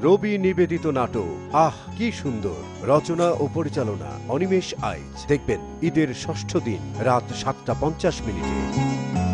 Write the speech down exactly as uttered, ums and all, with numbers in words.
রবি নিবেদিত নাটক আহ কি সুন্দর, রচনা ও পরিচালনা অনিমেষ আইচ। দেখবেন ঈদের ষষ্ঠ দিন রাত সাতটা পঞ্চাশ মিনিটে।